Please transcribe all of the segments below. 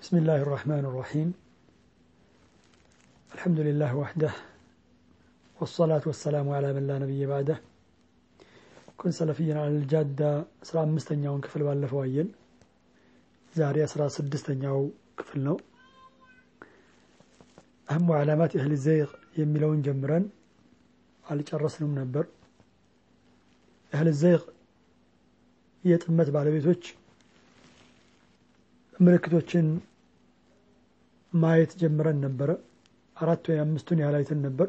بسم الله الرحمن الرحيم الحمد لله وحده والصلاة والسلام على من لا نبي بعده كن سلفيا على الجادة أسرع مستنياون كفل بالفواين زاري أسرع سدستنياو كفلنا أهم علامات أهل الزيغ يميلون جمرا على جرسنا منبر أهل الزيغ يتمت بعلبيتوش ምልክቶችን ማየት ጀምረን ነበር። 4 ወይ 5 ያላይተን ነበር።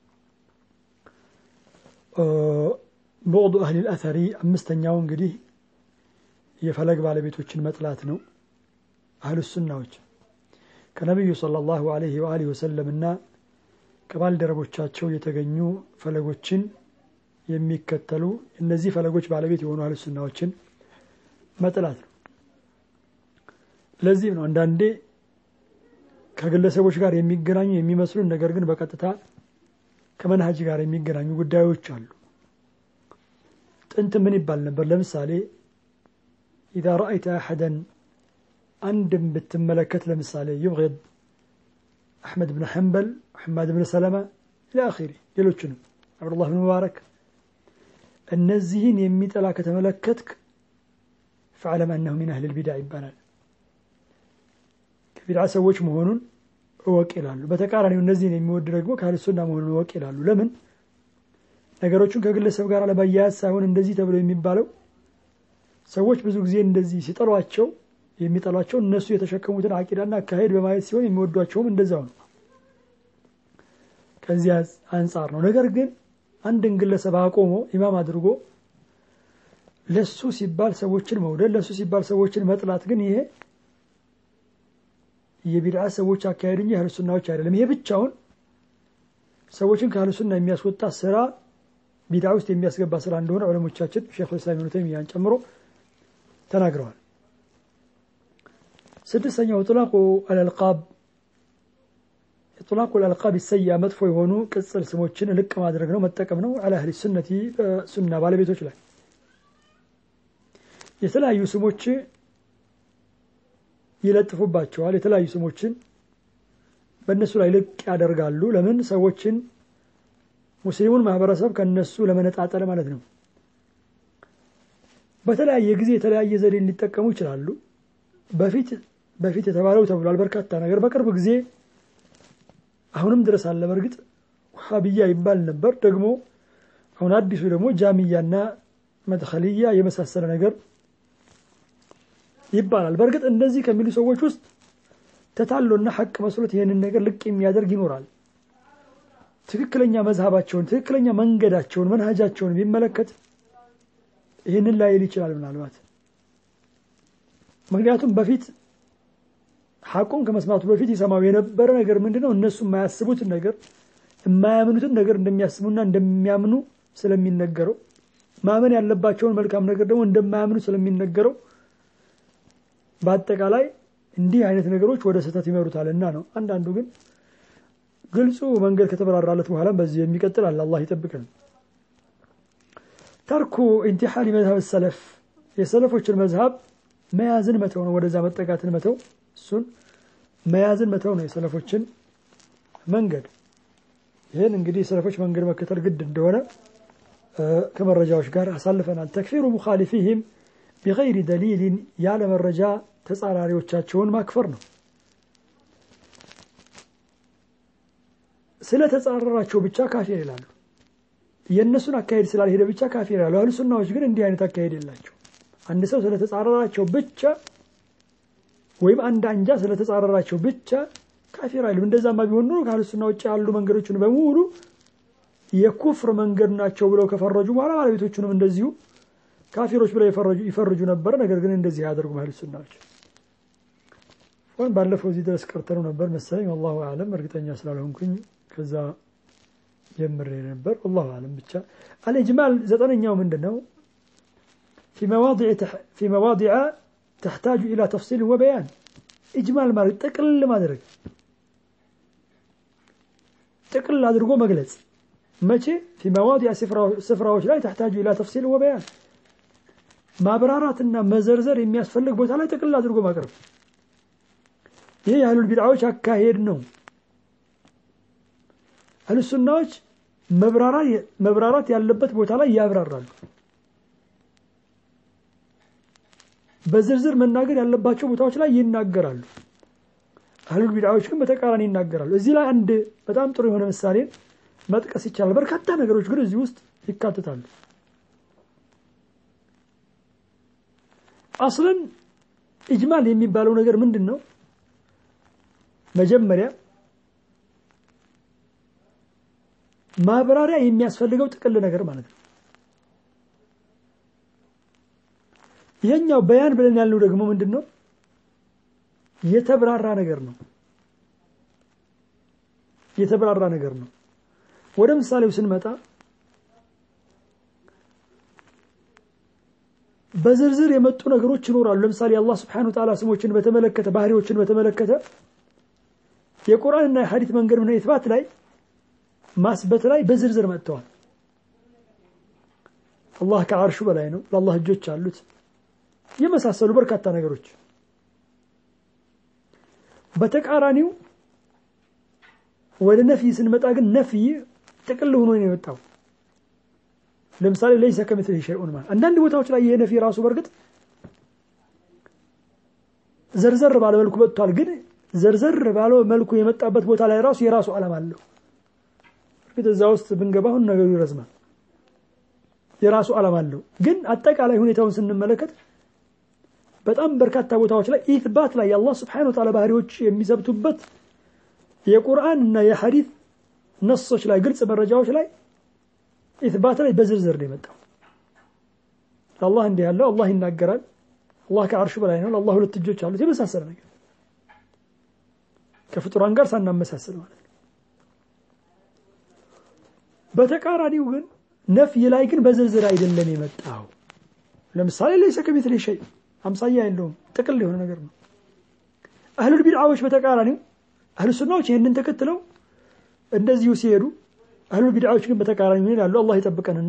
بعض أهل الأثر አምስተኛው እንግዲህ የፈለግ ባለቤቶችን መጥላት ነው። አህሉ ሱናዎች ከነብዩ ሰለላሁ ዐለይሂ ወአሊሂ ወሰለም እና ከባልደረቦቻቸው የተገኙ ፈለጎችን የሚከተሉ እነዚህ ፈለጎች ባለቤት የሆኑ አህሉ ሱናዎችን መጥላት ነው። ለዚህ ነው አንዳንዴ ከግለሰቦች ጋር የሚገናኙ የሚመስሉ ነገር ግን በቀጥታ ከመንሃጅ ጋር የሚገናኙ ጉዳዮች አሉ። ጥንት ምን ይባል ነበር? ለምሳሌ إذا رأيت أحدا عندم بتملكت ለምሳሌ يبغض أحمد بن حنبل محمد بن سلمة إلى آخره ሌሎችንም عبد الله بن مبارك እነዚህን የሚጠላ ከተመለከትክ فعلم أنه من أهل البدع ይባላል። ቢድዓ ሰዎች መሆኑን ወቅ ይላሉ። በተቃራኒው እነዚህን የሚወድ ደግሞ ከአህሉ ሱና መሆኑን ወቅ ይላሉ። ለምን? ነገሮችን ከግለሰብ ጋር ለማያያዝ ሳይሆን እንደዚህ ተብሎ የሚባለው ሰዎች ብዙ ጊዜ እንደዚህ ሲጠሏቸው የሚጠሏቸው እነሱ የተሸከሙትን አቂዳና አካሄድ በማየት ሲሆን የሚወዷቸውም እንደዛው ነው። ከዚህ አንፃር ነው። ነገር ግን አንድን ግለሰብ አቆሞ ኢማም አድርጎ ለሱ ሲባል ሰዎችን መውደድ ለሱ ሲባል ሰዎችን መጥላት ግን ይሄ የቢድዓ ሰዎች አካሄድ እንጂ አህሉ ሱናዎች አይደለም። ይሄ ብቻውን ሰዎችን ከአህሉ ሱና የሚያስወጣ ስራ ቢድዓ ውስጥ የሚያስገባ ስራ እንደሆነ ዑለሞቻችን ሼኹ ኢስላም ኢብኑ ተይሚያን ጨምሮ ተናግረዋል። ስድስተኛው ኢጥላቁ አልአልቃብ ኢጥላቁ አልአልቃብ السيئة መጥፎ የሆኑ ቅጽል ስሞችን ልቅ ማድረግ ነው መጠቀም ነው። على اهل السنة ሱና ባለቤቶች ላይ የተለያዩ ስሞች ይለጥፉባቸዋል። የተለያዩ ስሞችን በእነሱ ላይ ልቅ ያደርጋሉ። ለምን? ሰዎችን ሙስሊሙን ማህበረሰብ ከነሱ ለመነጣጠል ማለት ነው። በተለያየ ጊዜ የተለያየ ዘዴ ሊጠቀሙ ይችላሉ። በፊት የተባለው ተብሏል በርካታ ነገር። በቅርብ ጊዜ አሁንም ድረስ አለ። በርግጥ ወሃቢያ ይባል ነበር። ደግሞ አሁን አዲሱ ደግሞ ጃሚያና መድኸሊያ የመሳሰለ ነገር ይባላል። በርግጥ እንደዚህ ከሚሉ ሰዎች ውስጥ ተታሎና ሐቅ መስሎት ይሄንን ነገር ልቅ የሚያደርግ ይኖራል። ትክክለኛ መዝሃባቸውን ትክክለኛ መንገዳቸውን መንሃጃቸውን ቢመለከት ይሄንን ላይ ይችላል ምናልባት። ምክንያቱም በፊት ሐቁን ከመስማቱ በፊት ይሰማው የነበረ ነገር ምንድነው? እነሱ የማያስቡትን ነገር የማያምኑትን ነገር እንደሚያስቡና እንደሚያምኑ ስለሚነገረው ማመን ያለባቸውን መልካም ነገር ደግሞ እንደማያምኑ ስለሚነገረው በአጠቃላይ እንዲህ አይነት ነገሮች ወደ ስህተት ይመሩታልና ነው። አንዳንዱ ግን ግልጹ መንገድ ከተበራራለት በኋላ በዚህ የሚቀጥል አላህ ይጠብቀን። ተርኩ ኢንቲሐል መዝሀብ ሰለፍ የሰለፎችን መዝሀብ መያዝን መተው ነው። ወደዛ መጠጋትን መተው እሱን መያዝን መተው ነው የሰለፎችን መንገድ። ይሄን እንግዲህ የሰለፎች መንገድ መከተል ግድ እንደሆነ ከመረጃዎች ጋር አሳልፈናል። ተክፊሩ ሙኻሊፊሂም بغير دليل ያለ መረጃ ተጻራሪዎቻቸውን ማክፈር ነው። ስለ ተጻራራቸው ብቻ ካፊር ይላሉ። የነሱን አካሄድ ስላልሄደ ብቻ ካፊር ይላሉ። አህሉ ሱናዎች ግን እንዲህ አይነት አካሄድ የላቸው። አንድ ሰው ስለ ተጻራራቸው ብቻ ወይም አንድ አንጃ ስለ ተጻራራቸው ብቻ ካፊር አይሉም። እንደዛማ ቢሆን ኖሮ ከአህሉ ሱና ውጭ ያሉ መንገዶችን በሙሉ የኩፍር መንገድ ናቸው ብለው ከፈረጁ በኋላ ባለቤቶቹንም እንደዚሁ ካፊሮች ብለው ይፈርጁ ነበር። ነገር ግን እንደዚህ ያደርጉ አህሉ ሱናዎች ባለፈው እዚህ ድረስ ቀርተው ነበር መሰለኝ። والله اعلم እርግጠኛ ስላልሆንኩኝ ከዛ ጀምሬ ነበር። والله اعلم ብቻ الاجمال ዘጠነኛው ምንድነው? في مواضع تحتاج الى تفصيل وبيان اجمال ማለት ጥቅል ማድረግ ጥቅል አድርጎ መግለጽ መቼ? في مواضع ስፍራዎች ላይ تحتاج الى تفصيل وبيان ማብራራትና መዘርዘር የሚያስፈልግ ቦታ ላይ ጥቅል አድርጎ ማቅረብ ይሄ አህሉል ቢድዓዎች አካሄድ ነው። አህሉ ሱናዎች መብራራት ያለበት ቦታ ላይ ያብራራሉ። በዝርዝር መናገር ያለባቸው ቦታዎች ላይ ይናገራሉ። አህሉል ቢድዓዎች ግን በተቃራኒ ይናገራሉ። እዚህ ላይ አንድ በጣም ጥሩ የሆነ ምሳሌ መጥቀስ ይቻላል። በርካታ ነገሮች ግን እዚህ ውስጥ ይካተታሉ። አስለን ኢጅማል የሚባለው ነገር ምንድነው? መጀመሪያ ማብራሪያ የሚያስፈልገው ጥቅል ነገር ማለት ነው። ይሄኛው በያን ብለን ያለው ደግሞ ምንድነው? የተብራራ ነገር ነው። የተብራራ ነገር ነው። ወደ ምሳሌው ስንመጣ በዝርዝር የመጡ ነገሮች ይኖራሉ። ለምሳሌ አላህ Subhanahu Wa Ta'ala ስሞችን በተመለከተ ባህሪዎችን በተመለከተ የቁርአንና የሐዲስ መንገድ ነው ኢስባት ላይ ማስበት ላይ በዝርዝር መጥተዋል። አላህ ከዓርሹ በላይ ነው፣ ለአላህ እጆች አሉት፣ የመሳሰሉ በርካታ ነገሮች። በተቃራኒው ወደ ነፍይ ስንመጣ ግን ነፍይ ጥቅል ሆኖ ነው የመጣው። ለምሳሌ ليس كمثله شيء ማለት አንዳንድ ቦታዎች ላይ ይሄ ነፍይ ራሱ በርግጥ ዘርዘር ባለ መልኩ መጥቷል። ግን ዘርዘር ባለ መልኩ የመጣበት ቦታ ላይ ራሱ የራሱ ዓላማ አለው። በርግጥ እዛው ውስጥ ብንገባው ነገሩ ይረዝማል። የራሱ ዓላማ አለው። ግን አጠቃላይ ሁኔታውን ስንመለከት በጣም በርካታ ቦታዎች ላይ ኢስባት ላይ የአላህ Subhanahu Wa Ta'ala ባህሪዎች የሚሰብቱበት የቁርአን እና የሐዲስ ነሶች ላይ ግልጽ መረጃዎች ላይ ኢስባት ላይ በዝርዝር ነው የመጣው። አላህ እንዲህ ያለው አላህ ይናገራል፣ አላህ ከዓርሹ በላይ ነው፣ አላህ ሁለት እጆች አሉት፣ የመሳሰለ ነገር ከፍጡራን ጋር ሳናመሳሰል ማለት ነው። በተቃራኒው ግን ነፍይ ላይ ግን በዝርዝር አይደለም የመጣው። ለምሳሌ ليس كمثله شيء አምሳያ የለውም፣ ጥቅል የሆነ ነገር ነው። አህሉል ቢድዓዎች በተቃራኒው አህሉ ሱናዎች ይሄንን ተከትለው እንደዚሁ ሲሄዱ፣ አህሉል ቢድዓዎች ግን በተቃራኒው ይላሉ። አላህ ይጠብቀንና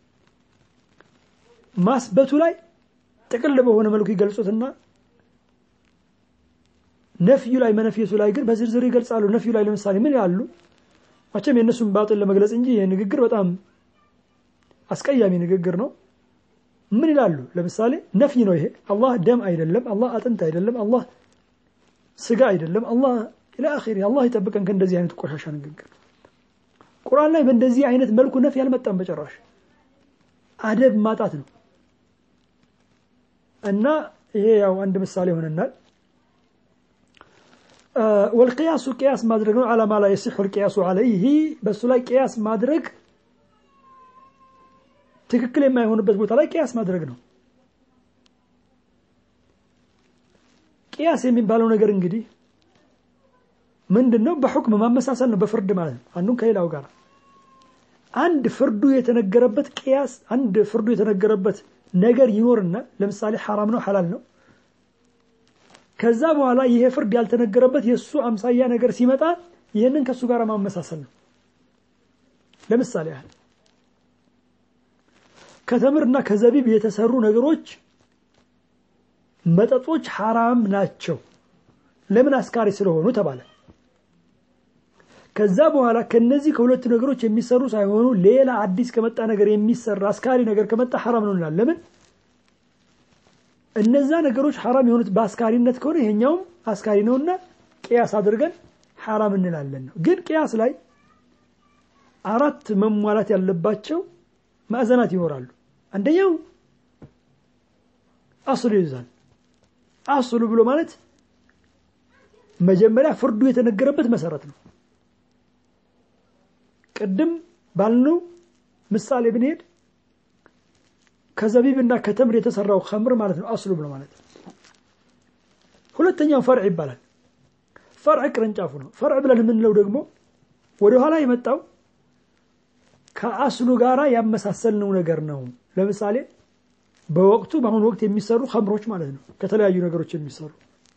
ማስበቱ ላይ ጥቅል በሆነ መልኩ ይገልጹትና ነፍዩ ላይ መነፍየቱ ላይ ግን በዝርዝር ይገልጻሉ። ነፍዩ ላይ ለምሳሌ ምን ይላሉ? መቼም የነሱን ባጥል ለመግለጽ እንጂ ይሄ ንግግር በጣም አስቀያሚ ንግግር ነው። ምን ይላሉ? ለምሳሌ ነፍይ ነው ይሄ። አላህ ደም አይደለም፣ አላህ አጥንት አይደለም፣ አላህ ስጋ አይደለም፣ አላህ ኢላ አኺሪ። አላህ ይጠብቀን ከእንደዚህ አይነት ቆሻሻ ንግግር። ቁርአን ላይ በእንደዚህ አይነት መልኩ ነፍይ አልመጣም በጭራሽ። አደብ ማጣት ነው። እና ይሄ ያው አንድ ምሳሌ ሆነናል። والقياس قياس ማድረግ ነው። على ما لا يصح القياس عليه በሱ ላይ قياس ማድረግ ትክክል የማይሆንበት ቦታ ላይ قياس ማድረግ ነው። قياس የሚባለው ነገር እንግዲህ ምንድነው? በሁክም ማመሳሰል ነው፣ በፍርድ ማለት ነው። አንዱን ከሌላው ጋር አንድ ፍርዱ የተነገረበት قياس አንድ ፍርዱ የተነገረበት ነገር ይኖርና ለምሳሌ حرام ነው حلال ነው። ከዛ በኋላ ይሄ ፍርድ ያልተነገረበት የሱ አምሳያ ነገር ሲመጣ ይሄንን ከሱ ጋር ማመሳሰል ነው። ለምሳሌ ያህል ከተምርና ከዘቢብ የተሰሩ ነገሮች መጠጦች حرام ናቸው። ለምን? አስካሪ ስለሆኑ ተባለ። ከዛ በኋላ ከነዚህ ከሁለት ነገሮች የሚሰሩ ሳይሆኑ ሌላ አዲስ ከመጣ ነገር የሚሰራ አስካሪ ነገር ከመጣ حرام ነው እንላለን። ለምን? እነዛ ነገሮች حرام የሆኑት በአስካሪነት ከሆነ ይሄኛው አስካሪ ነውና قياس አድርገን حرام እንላለን ነው። ግን قياس ላይ አራት መሟላት ያለባቸው ማዕዘናት ይኖራሉ። አንደኛው አስሉ ይዛል። አስሉ ብሎ ማለት መጀመሪያ ፍርዱ የተነገረበት መሰረት ነው። ቀደም ባልነው ምሳሌ ብንሄድ ከዘቢብና ከተምር የተሰራው ኸምር ማለት ነው አስሉ ብሎ ማለት። ሁለተኛው ፈርዕ ይባላል። ፈርዕ ቅርንጫፉ ነው። ፈርዕ ብለን የምንለው ደግሞ ወደ ኋላ የመጣው ከአስሉ ጋራ ያመሳሰልነው ነገር ነው። ለምሳሌ በወቅቱ በአሁኑ ወቅት የሚሰሩ ኸምሮች ማለት ነው፣ ከተለያዩ ነገሮች የሚሰሩ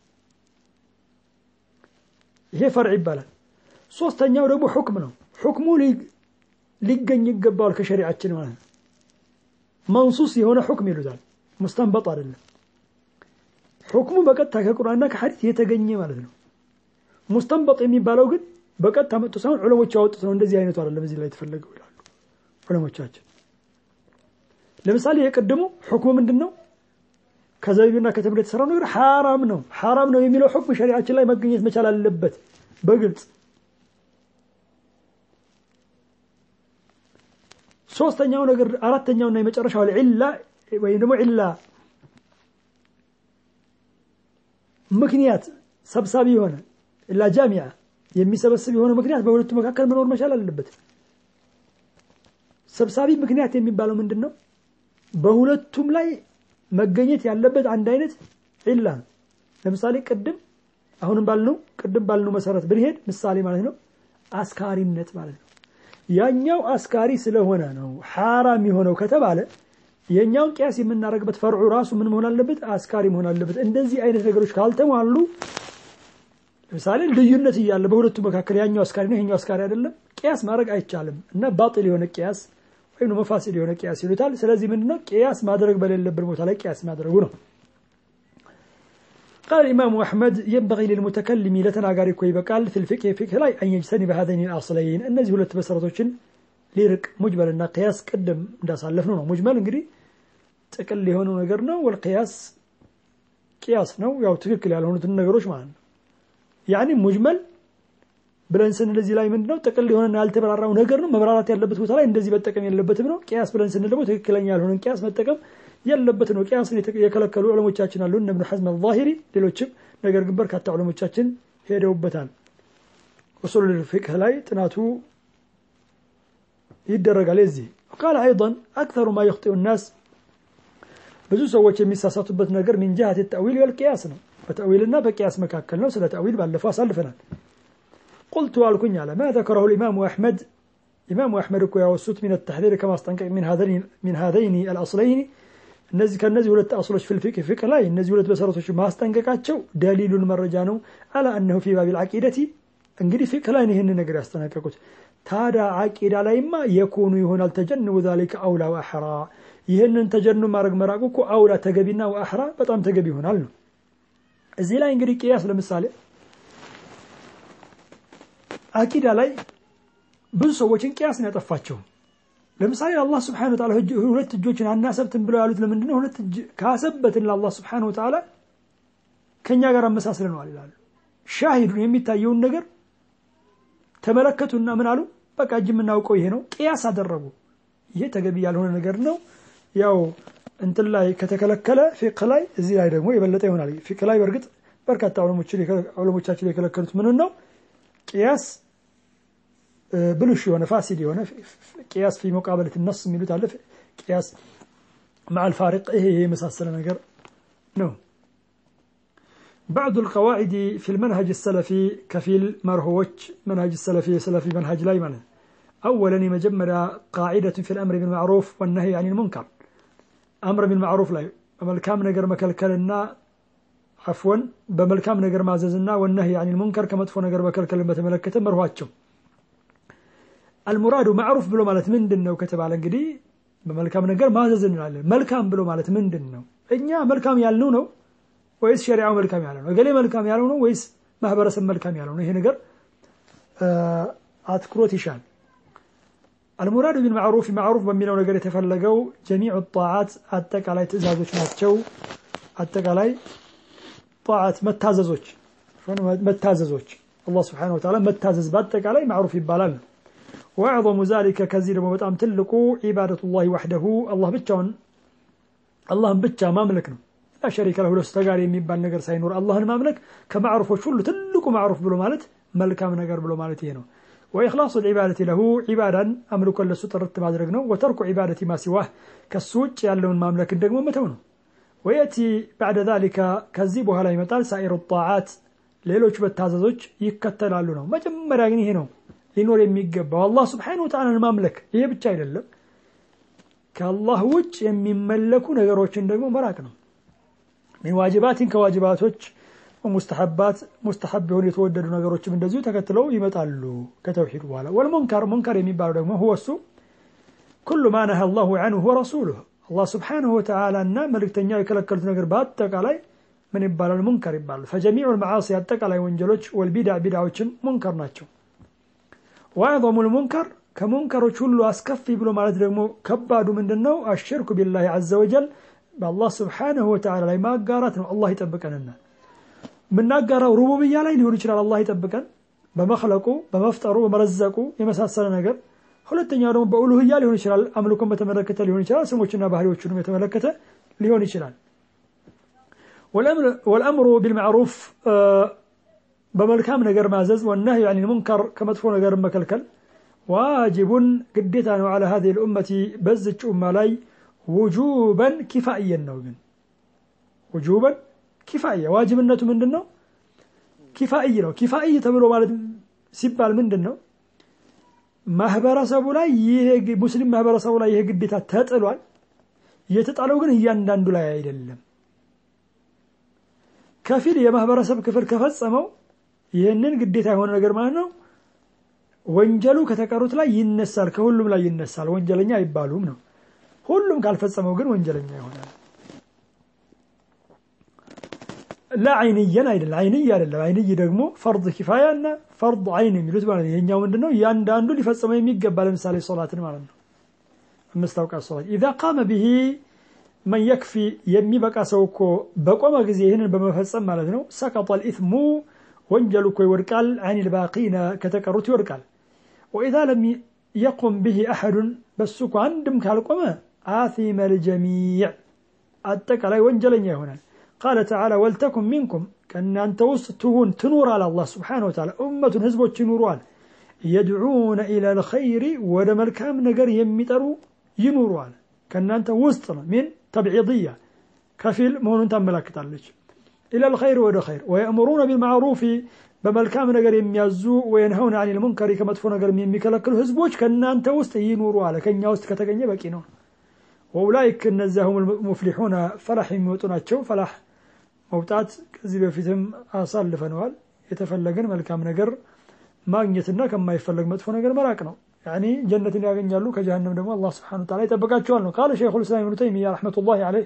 ይሄ ፈርዕ ይባላል። ሶስተኛው ደግሞ ሁክም ነው። ሁክሙ ሊገኝ ይገባል ከሸሪዓችን ማለት ነው። መንሱስ የሆነ ሁክም ይሉታል፣ ሙስተንበጥ አይደለም። ሁክሙ በቀጥታ ከቁርአንና ከሐዲስ የተገኘ ማለት ነው። ሙስተንበጥ የሚባለው ግን በቀጥታ መጥቶ ሳይሆን ዑለሞች ያወጡት ነው እንደዚህ አይነቱ አይደለም እዚህ ላይ ተፈልገው ይላሉ ዑለሞቻችን ለምሳሌ የቀደሙ ሁክሙ ምንድነው ከዘቢብና ከተምር የተሰራው ነገር حرام ነው የሚለው ሁክም ሸሪዓችን ላይ መገኘት መቻል አለበት በግልጽ ሶስተኛው ነገር አራተኛውና የመጨረሻው العله ወይ ደግሞ ዒላ ምክንያት ሰብሳቢ የሆነ ኢላ ጃሚዓ የሚሰበስብ የሆነ ምክንያት በሁለቱ መካከል መኖር መቻል አለበት ሰብሳቢ ምክንያት የሚባለው ምንድነው በሁለቱም ላይ መገኘት ያለበት አንድ አይነት ዒላ ለምሳሌ አሁንም ባልነው መሰረት ብንሄድ ምሳሌ ማለት ነው አስካሪነት ማለት ነው ያኛው አስካሪ ስለሆነ ነው حرام የሆነው ከተባለ የኛውን ቂያስ የምናረግበት ፈርዑ ራሱ ምን መሆን አለበት አስካሪ መሆን አለበት እንደዚህ አይነት ነገሮች ካልተሟሉ ለምሳሌ ልዩነት ይያለ በሁለቱ መካከል ያኛው አስካሪ ነው ይሄኛው አስካሪ አይደለም ቂያስ ማድረግ አይቻልም እና ባጢል የሆነ ቂያስ ወይም መፋሲል የሆነ ቂያስ ይሉታል ስለዚህ ምንድነው ቂያስ ማድረግ በሌለበት ቦታ ላይ ቂያስ ማድረጉ ነው قال الإمام أحمد ينبغي للمتكلم لتناغاري كوي بقال في الفقه لا أن يجتنب هذين الأصلين النزي ሁለት በሰረቶችን ሊርቅ ሙጅመልና ቂያስ ቀደም እንዳሳለፍነው ነው ሙጅመል እንግዲህ ጥቅል የሆነው ነገር ነው والقياس ቂያስ ነው ያው ትክክል ያልሆኑትን ነገሮች ማለት ነው يعني ሙጅመል ብለን ስንለዚህ ላይ ምንድነው ጥቅል የሆነና ያልተበራራው ነገር ነው መብራራት ያለበት ቦታ ላይ እንደዚህ በተጠቀም ያለበትም ነው ቂያስ ብለን ስንል ደግሞ ትክክለኛ ያልሆነን ቂያስ መጠቀም ያለበት ነው ቂያስን የከለከሉ ዑለሞቻችን አሉ እነ ኢብኑ ሐዝም አልዛሂሪ ሌሎችም ነገር ግን በርካታ ዑለሞቻችን ሄደውበታል ኡሱል الفقه ላይ ጥናቱ ይደረጋል እዚህ قال ايضا اكثر ما يخطئ الناس ብዙ ሰዎች የሚሳሳቱበት ነገር من جهة التأويل والقياس ነው በተأويልና በቂያስ መካከል ነው ስለ ተأويل ባለፈው አሳልፈናል قلت والكن على ما ذكره الإمام أحمد إمام أحمد كويوسوت من التحذير كما استنقع من هذين الأصلين النزي ولت أصلش في الفقه لا النزي ولت بسرطش ما استنقعاتشو دليل المرجانو على أنه في باب العقيدة انقري فقه لا ينهن نقر استنقعات تادا عقيدة لا إما يكون يهون التجنب ذلك أولى وأحرى يهن تجنب مرقوكو أولى تقبينا وأحرى بطام تقبيهون علنو الزي لا ينقري قياس لمثالي አቂዳ ላይ ብዙ ሰዎችን ቂያስን ያጠፋቸው ለምሳሌ አላህ Subhanahu Wa Ta'ala ሁለት እጆችን አናሰብትን ብለው ያሉት ለምንድነው ሁለት እጅ ካሰበትን ለአላህ Subhanahu Wa Ta'ala ከኛ ጋር አመሳስለናል ይላሉ ሻሂዱን የሚታየውን ነገር ተመለከቱና ምን አሉ በቃ እጅ ምናውቀው ይሄ ነው ቂያስ አደረጉ ይሄ ተገቢ ያልሆነ ነገር ነው ያው እንትን ላይ ከተከለከለ ፊቅህ ላይ እዚህ ላይ ደግሞ የበለጠ ይሆናል ፊቅህ ላይ በርግጥ በርካታ ዑለሞቻችን የከለከሉት ምን ነው قياس بلوش يونه فاسد يونه قياس في مقابله النص ميلوت على قياس مع الفارق ايه مساسل ነገር ነው بعض القواعد في المنهج السلفي كفيل مرهوج منهج السلفي منهج لا يمنع اولا مجمره قاعده في الامر بالمعروف والنهي عن المنكر امر بالمعروف لا بملكام ነገር መከልከልና عفوا بملكام ነገር ማዘዝና والنهي عن المنكر ከመጥፎ ነገር መከልከልን በተመለከተ መርኋቸው المراد معروف ብሎ ማለት ምንድነው ከተባለ እንግዲህ በመልካም ነገር ማዘዝ እንላለን መልካም ብሎ ማለት ምንድነው እኛ መልካም ያልነው ነው ወይስ ሸሪዓው መልካም ያለው ነው ገሌ መልካም ያለው ነው ወይስ ማህበረሰብ መልካም ያለው ነው ይሄ ነገር አትኩሮት ይሻል المراد بالمعروف معروف በሚለው ነገር የተፈለገው جميع الطاعات አጠቃላይ ትእዛዞች ናቸው አጠቃላይ طاعات متاززوج الله سبحانه وتعالى متازز باتقالي معروف يبالال واعظم ذلك كثير ما بتام تلقوا عباده الله وحده الله بتاون الله بتا مملك ነው لا شريك له ለስተጋሪ የሚባል ነገር ሳይኖር አላህን ማምለክ ከማዕሩፎች ሁሉ ትልቁ ማዕሩፍ ብሎ ማለት መልካም ነገር ብሎ ማለት ይሄ ነው واخلاص العباده له عبادا املك ለሱ ጥርት ማድረግ ነው وترك عباده ما سواه ከሱጭ ያለውን ማምለክ ደግሞ መተው ነው وياتي بعد ذلك كذبوا لا يمطال سائر الطاعات ሌሎች በታዘዞች ይከተላሉ ነው መጀመሪያ ግን ይሄ ነው ሊኖር የሚገባው አላህ Subhanahu Wa Ta'ala ማምለክ ይሄ ብቻ አይደለም ከአላህ ውጭ የሚመለኩ ነገሮችን ደግሞ መራቅ ነው من واجبات ከዋጅባቶች ومستحبات مستحب የሆኑ የተወደዱ ነገሮችም እንደዚሁ ተከትለው ይመጣሉ ከተውሂድ በኋላ والمنكر منكر የሚባለው ደግሞ هو እሱ كل ما نهى الله عنه ورسوله الله سبحانه وتعالى እና መልእክተኛው የከለከሉት ነገር በአጠቃላይ من يبال المنكر يبال فجميع المعاصي يتقل وانجلوش والبدع بدعوشم منكر ناتشو وأعظم المنكر كمنكر كله أسكفي بلو مالت رقمو كبادو من دنو الشرك بالله عز وجل بالله سبحانه وتعالى ما قارتنا الله يتبكنا من نقارا ربوبية لا يليون يشرع الله يتبكن بمخلقو بمفترو بمرزقو يمساسل ነገር ሁለተኛው ደግሞ በኡሉህያ ሊሆን ይችላል አምልኮን በተመለከተ ሊሆን ይችላል ስሞችና ባህሪዎቹን በተመለከተ ሊሆን ይችላል والامر بالمعروف በመልካም ነገር ማዘዝ والنهي عن المنكر ከመጥፎ ነገር መከልከል واجب ግዴታ ነው على هذه الامه በዝች ኡማ ላይ وجوبا كفائيا ነው ግን وجوبا كفائيا واجبነቱ ምንድነው كفائي ነው كفائي ተብሎ ማለት ሲባል ምንድነው ማህበረሰቡ ላይ ይሄ ሙስሊም ማህበረሰቡ ላይ ይሄ ግዴታ ተጥሏል የተጣለው ግን እያንዳንዱ ላይ አይደለም ከፊል የማህበረሰብ ክፍል ከፈጸመው ይሄንን ግዴታ የሆነ ነገር ማለት ነው ወንጀሉ ከተቀሩት ላይ ይነሳል ከሁሉም ላይ ይነሳል ወንጀለኛ አይባሉም ነው ሁሉም ካልፈጸመው ግን ወንጀለኛ ይሆናል لا عينيا አይደለም عيني አይደለም عيني ደግሞ فرض كفايه እና فرض عين የሚሉት ማለት ነው የኛው ምንድነው ያንዳንዱ ሊፈጽመው የሚገባ ለምሳሌ ሶላትን ማለት ነው መስታወቃ ሶላት اذا قام به من يكفي የሚበቃ ሰው እኮ በቆመ ጊዜ ይሄንን በመፈጸም ማለት ነው سقط الاثم ወንጀሉ እኮ ይወድቃል عن الباقين ከተቀሩት ይወድቃል واذا لم يقم به احد بس እኮ አንድም ካልቆመ آثم الجميع አጠቃላይ ወንጀለኛ ይሆናል قال تعالى ولتكن منكم كأن أنت وسطهون تنور على الله سبحانه وتعالى أمة هزبوا تنوران يدعون إلى الخير ودم الكام نقر يمتروا ينوران كأن أنت وسطنا من تبعيضية كفيل مهون انت ملاك تعلج إلى الخير ودى خير ويأمرون بالمعروف بملكام نقر يميزو وينهون عن المنكر كما تفون نقر يميكالك هزبوش كأن أنت وسط ينوران كأن يوسط كتغني بكينون وأولئك النزاهم المفلحون فلاح يموتون فلاح موتات كذي بفيتهم أصلفنوال يتفلقن ملكام نجر ماغنيتنا كما يفلق مدفون نجر مراكنا يعني جنة يغنيالو كجهنم دم الله سبحانه وتعالى يتبقاتشوالنا قال شيخ الإسلام ابن تيمية رحمة الله عليه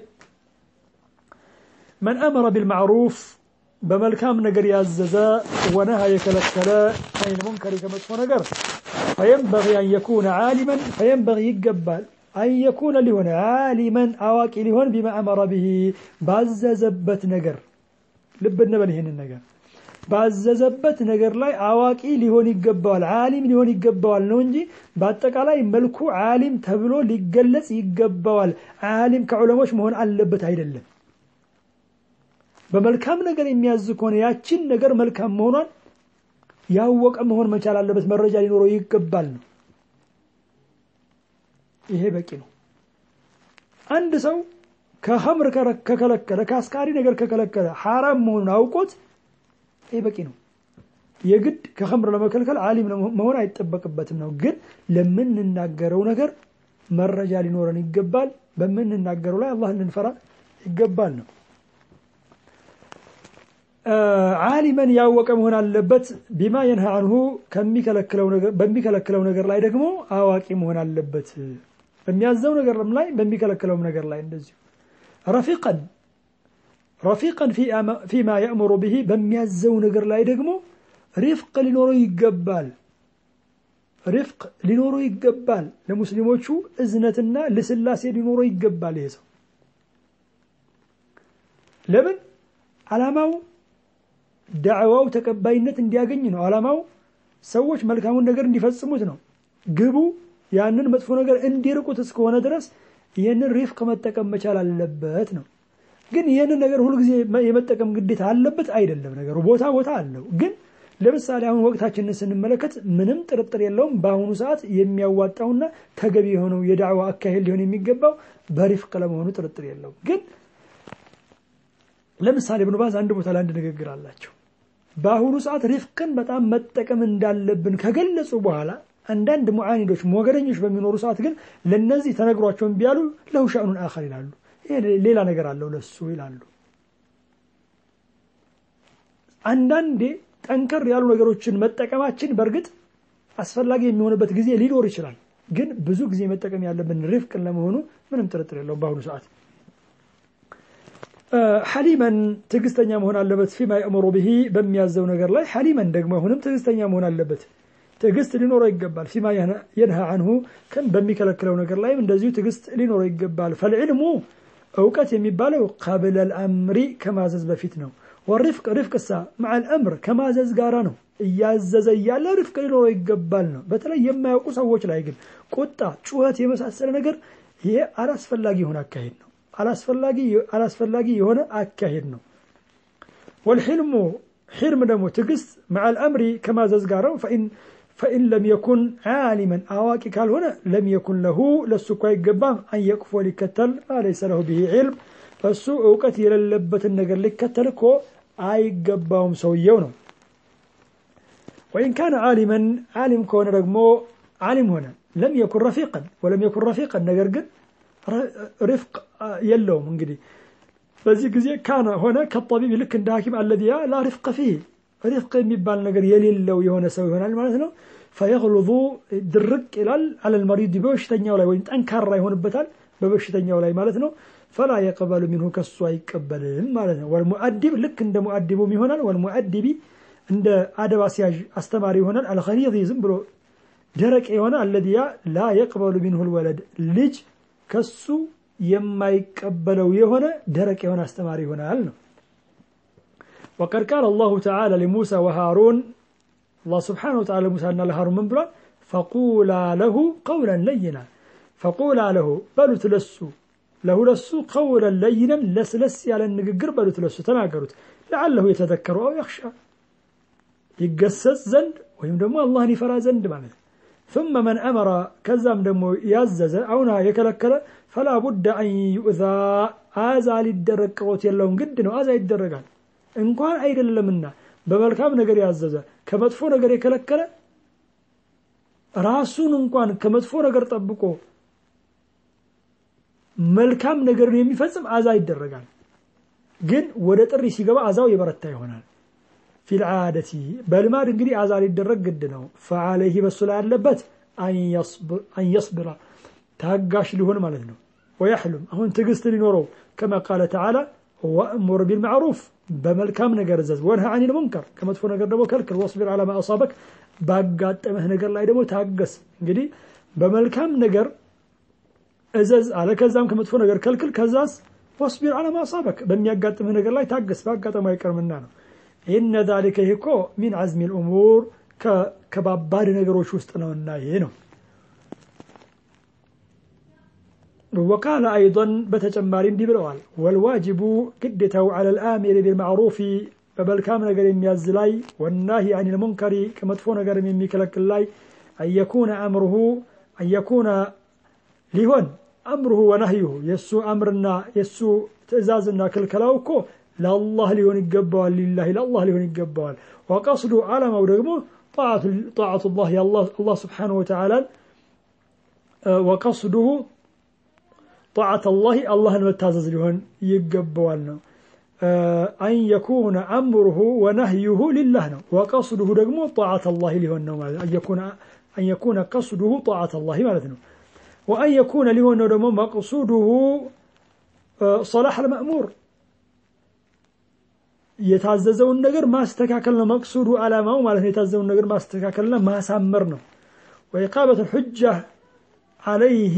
من أمر بالمعروف بملكام نجر يعززا ونهى يكلكلا عن المنكر كمدفون نجر فينبغي أن يكون عالما فينبغي يقبل أن يكون لهن عالما أواكي لهن بما أمر به بعززبت نجر لبنا بلهن النجر بعززبت نجر لا أواكي لهن يقبال عالم لهن يقبال نونجي بعدك على ملكو عالم تبلو لجلس يقبال عالم كعلماش مهون علبت هيد الله بملكام نجر يميزكون ياتشين نجر ملكام مهون يهوك مهون ما شاء الله بس مرة جالي نورو يقبالنا ይሄ በቂ ነው አንድ ሰው ከሐምር ከከለከለ ካስካሪ ነገር ከከለከለ حرام መሆኑን አውቆት ይሄ በቂ ነው የግድ ከሐምር ለመከልከል ዓሊም መሆን አይተበቅበትም ነው ግን ለምንናገረው ነገር መረጃ ሊኖረን ይገባል በምንናገረው ላይ አላህን እንፈራ ይገባል ነው ዓሊመን ያወቀ መሆን አለበት بما ينهى عنه በሚከለክለው ነገር ላይ ደግሞ አዋቂ መሆን አለበት በሚያዘው ነገር ላይ በሚከለክለው ነገር ላይ እንደዚህ رفيقا فيما يأمر به በሚያዘው ነገር ላይ ደግሞ رفق ሊኖረው ይገባል ለሙስሊሞቹ እዝነትና ለስላሴ ሊኖረው ይገባል ይሄ ሰው ለምን ዓላማው ዳዕዋው ተቀባይነት እንዲያገኝ ነው ዓላማው ሰዎች መልካሙን ነገር እንዲፈጽሙት ነው ግቡ ያንን መጥፎ ነገር እንዲርቁት እስከሆነ ድረስ ይሄንን ሪፍቅ መጠቀም መቻል አለበት ነው ግን ይሄንን ነገር ሁሉ ጊዜ የመጠቀም ግዴታ አለበት አይደለም ነገሩ ቦታ አለው ግን ለምሳሌ አሁን ወቅታችንን ስንመለከት ምንም ጥርጥር የለውም በአሁኑ ሰዓት የሚያዋጣውና ተገቢ የሆነው የዳዕዋ አካሄድ ሊሆን የሚገባው በሪፍቅ ለመሆኑ ጥርጥር የለውም ግን ለምሳሌ ኢብኑ ባዝ አንድ ቦታ ላይ አንድ ንግግር አላቸው በአሁኑ ሰዓት ሪፍቅን በጣም መጠቀም እንዳለብን ከገለጹ በኋላ አንዳንድ ሙዓኒዶች ሞገረኞች በሚኖሩ ሰዓት ግን ለነዚህ ተነግሯቸው ቢያሉ ለው ሻኡን አኸር ይላሉ ሌላ ነገር አለው ለሱ ይላሉ አንዳንዴ ጠንከር ያሉ ነገሮችን መጠቀማችን በርግጥ አስፈላጊ የሚሆንበት ጊዜ ሊኖር ይችላል ግን ብዙ ጊዜ መጠቀም ያለብን ሪፍቅን ለመሆኑ ምንም ጥርጥር የለውም በአሁኑ ሰዓት حليما تجستنيا مهون اللبت فيما يأمر به بميازو نجر لا حليما دقمه هنم تجستنيا مهون اللبت تجست لنور يقبل فيما ينهى عنه كم بميكلكلو نجر لا من دزيو تجست لنور يقبل فالعلم أوقات يميبالو قبل الأمر كما زز بفتنه والرفق رفق الساعة مع الأمر كما زز قارانه يازز يالا رفق لنور يقبلنا بتلا يما يقص أوش لا يقل قطع شوهات يمسأسل نجر هي أراس فلاقي هناك كهينه أراس فلاقي هنا أكهينه والحلم حرم دمو تقص مع الأمر كما زز قارانه فإن لم يكن عالما أواكي قال هنا لم يكن له للسكوي قبام أن يكفو لكتل ما ليس له به علم فالسوء وكثير اللبة النقر لكتلكو أي قبام سويونه وإن كان عالما عالم كون رقمو عالم هنا لم يكن رفيقا ولم يكن رفيقا نقر قد رفق يلو من قدي فزيك زي كان هنا كالطبيب لك الداكم الذي لا رفق فيه رفق يميبال نقر يليل لو يهون سوي هنا المعنى فيغلظوا درق على المريض بوشتنيا ولا وين أنكر يهون بتال بوشتنيا ولا مالتنا فلا يقبل منه كالسوء يقبل مالتنا والمؤدب لك عند مؤدبهم هنا والمؤدب عند أدب أسياج أستماري هنا الخريض يزنبرو درك هنا الذي لا يقبل منه الولد لج كالسوء يما يقبلوا يهنا درك هنا أستماري هنا لنا وقد قال الله تعالى لموسى وهارون الله سبحانه وتعالى موسى أن لهارون من بلا فقولا له قولا لينا فقولا له بلو تلسو له لسو قولا لينا لس على النقر بلو تلسو تناقرت لعله يتذكر أو يخشى يقسس زند ويم دمو الله نفرا زند معنى ثم من أمر كزام دمو يعزز أونا يكلكل فلا بد أن يؤذى آزا للدرق قوت يلون قدنو آزا يدرقان إن كان أيضا لمنا بملكام نقر يعزز كمدفو نقر يكلكل راسون إن كان كمدفو نقر طبقو ملكام نقر يميفزم آزا يدرقان قد ودت الرئيسي قبا آزاو يبرتا يهونان في العادة بل ما رنقري آزا يدرق قدنو فعليه بالصلاة اللبت أن يصبر تهقاش لهون مالذنو ويحلم هون تقست لنورو كما قال تعالى وأمر بالمعروف بملكام نقر زز وانها عن المنكر كما تفو نقر دمو كالكر واصبر على ما أصابك باقات امه نقر لا يدمو تهقس قدي بملكام نقر ازز على كزام كما تفو نقر كالكر كزاز واصبر على ما أصابك بميقات امه نقر لا تهقس باقات ما يكر مننا إن ذلك يكو من عزم الأمور كبابار نقروش وستنا والنايينو وقال أيضا بتجمارين دي بالوال والواجب قدته على الآمر بالمعروف ببالكام نقر يميازلاي والناهي عن المنكر كما تفون نقر يميكلك اللاي أن يكون لهون أمره ونهيه يسو أمرنا يسو تأزازنا كالكلاوكو لا الله لهون يقبال لله لا الله لهون يقبال وقصده على مورغمه طاعة الله يا الله سبحانه وتعالى وقصده طاعة الله المتازز لهن يقبوالنا أن يكون أمره ونهيه لله وقصده رقمه طاعة الله لهن أن يكون قصده طاعة الله مالتنا وأن يكون لهن مقصوده صلاح المأمور يتعززون النجر ما استكاكلنا مقصوده على ما مالتنا يتعززون النجر ما استكاكلنا ما سامرنا وإقامة الحجة عليه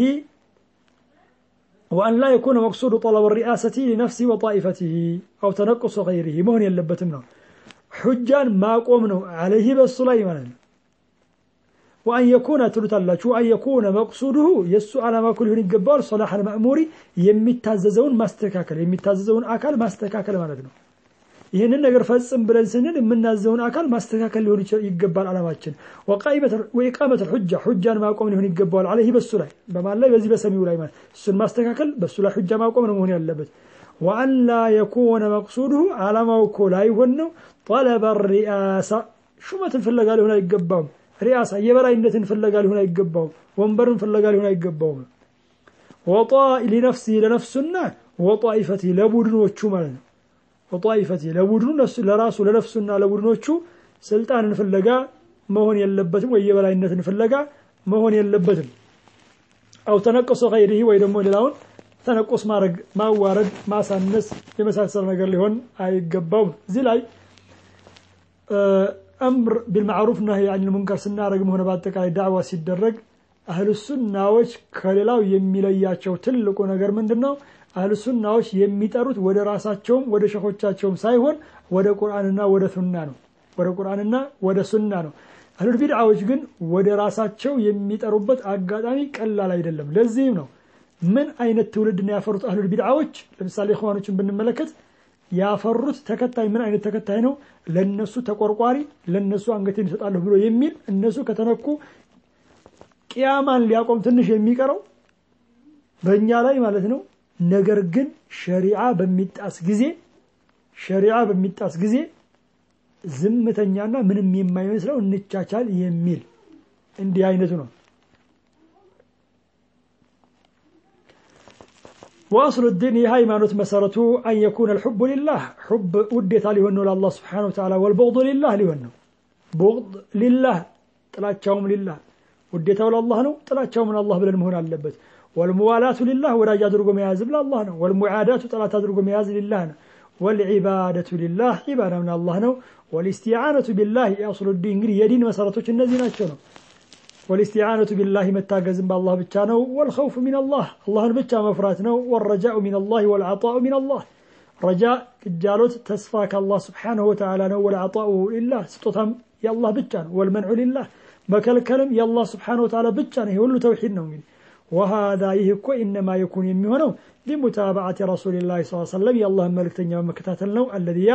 وأن لا يكون مقصود طلب الرئاسة لنفسه وطائفته أو تنقص غيره مهن يلبتمنا حجان ما قومنا عليه بالسليمان وأن يكون تلتلج وأن يكون مقصوده يسو على ما كله نقبال صلاح المأمور يمتاززون ما استكاكل يمتاززون أكل ما استكاكل مالتنا ይህንን ነገር ፈጽም ብለን ስንል የምናዘውን አካል ማስተካከል ሊሆን ይገባል አላማችን ወኢቃመት الحجة حجان ማቆም ሊሆን ይገባል عليه በሱ ላይ በማን ላይ በዚህ በሰሚው ላይ ማለት እሱን ማስተካከል በሱ ላይ حجة ማቆም ነው መሆን ያለበት وأن لا يكون مقصوده علامው እኮ ላይ ሆነው طلب الرئاسة ሹመትን ፍለጋ ሊሆን አይገባውም ሪያሳ የበላይነትን ፍለጋ ሊሆን አይገባውም ወንበርን ፍለጋ ሊሆን አይገባውም وطاء لنفسه لنفسنا وطائفته ለቡድኖቹ ማለት ነው وطائفته لبودنو لراسو لنفسنا لبودنوچو سلطانن فلغا مهون يلبتم ويبلاينتن فلغا مهون يلبتم او تنقص غيره ወይ ደግሞ ሌላውን ተነቆስ ማረግ ማዋረድ ማሳነስ የመሳሰለ ነገር ሊሆን አይገባውም እዚህ ላይ امر بالمعروف نهي عن المنكر ስናረግም ሆነ በአጠቃላይ ዳዕዋ ሲደረግ አህሉ ሱናዎች ከሌላው የሚለያቸው ትልቁ ነገር ምንድነው አህሉ ሱናዎች የሚጠሩት ወደ ራሳቸው ወደ ሸኾቻቸውም ሳይሆን ወደ ቁርአንና ወደ ሱና ነው ወደ ቁርአንና ወደ ሱና ነው አህሉ ቢድዓዎች ግን ወደ ራሳቸው የሚጠሩበት አጋጣሚ ቀላል አይደለም ለዚህ ነው ምን አይነት ትውልድ ነው ያፈሩት አህሉ ቢድዓዎች ለምሳሌ ኸዋኖችን ብንመለከት ያፈሩት ተከታይ ምን አይነት ተከታይ ነው ለነሱ ተቆርቋሪ ለነሱ አንገቴን ይሰጣሉ ብሎ የሚል እነሱ ከተነኩ ቂያማን ሊያቆም ትንሽ የሚቀረው በእኛ ላይ ማለት ነው ነገር ግን ሸሪዓ በሚጣስ ጊዜ ዝምተኛና ምንም የማይመስለው እንቻቻል የሚል እንዲህ አይነቱ ነው واصل الدين هاي مانوت مسارته ان يكون الحب لله حب وديتا ليهنو لله سبحانه وتعالى والبغض لله ليهنو بغض لله طلاچاوم لله وديتاو لله ነው طلاچاوم الله ብለን መሆን አለበት والموالاه لله ወዳጅ አድርጎ መያዝ ለአላህ ነው والمعاداه طلات አድርጎ መያዝ لله ነው والعباده لله عباده من الله ነው والاستعانه بالله اصل الدين እንግዲህ የዲን መሰረቶች እነዚህ ናቸው ነው والاستعانه بالله متاجزن بالله ብቻ ነው والخوف من الله اللهን ብቻ መፍራት ነው والرجاء من الله والعطاء من الله رجاء جالوت ተስፋ ከአላህ Subhanahu Wa Ta'ala ነው والعطاء لله ስጦታም የአላህ ብቻ ነው والمنع لله መከልከልም የአላህ Subhanahu Wa Ta'ala ብቻ ነው ሁሉ ተውሂድ ነው እንግዲህ وهذا يهكو انما يكون የሚሆነው بمتابعه رسول الله صلى الله عليه وسلم የአላህ መልእክተኛ መከታተል ነው الذي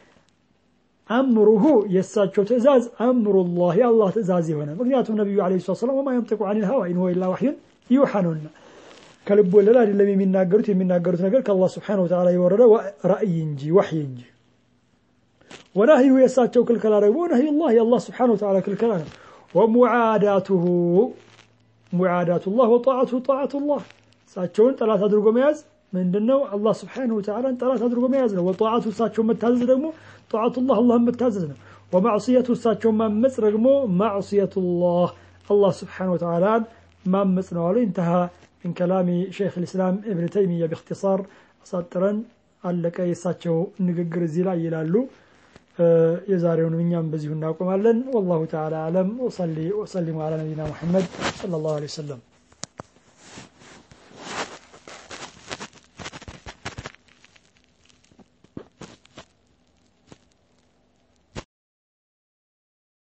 امره يساچو تزاز امر الله يا الله تزاز يሆነ ምክንያቱም ነብዩ አለይሂ ሰላም وما ينطق عن الهوى ان هو الا وحي يوحى ከልብ ወለድ አይደለም የሚናገሩት ነገር ከአላህ Subhanahu Wa Ta'ala የወረደ ራእይ እንጂ ወህይ እንጂ ወነህዩ የሳቸው ክልከላ ደግሞ ነህይ الله يا الله Subhanahu Wa Ta'ala ክልከላ ነው ومعاداته معادات الله وطاعته طاعة الله ሳቸውን ጠላት አድርጎ መያዝ ምንድነው አላህ Subhanahu Wa Ta'ala ጠላት አድርጎ መያዝ ነው وطاعته ሳቸውን መታዘዝ ደግሞ طاعة الله الله متازنا ومعصيته ساتشوم مامس رغمو معصية الله سبحانه وتعالى مامس نوالو انتهى من كلام شيخ الإسلام ابن تيمية باختصار ساترا على كي ساتشو نقر زيلا يلالو يزارون من يام بزيهن ناكم والله تعالى أعلم وصلي وسلم على نبينا محمد صلى الله عليه وسلم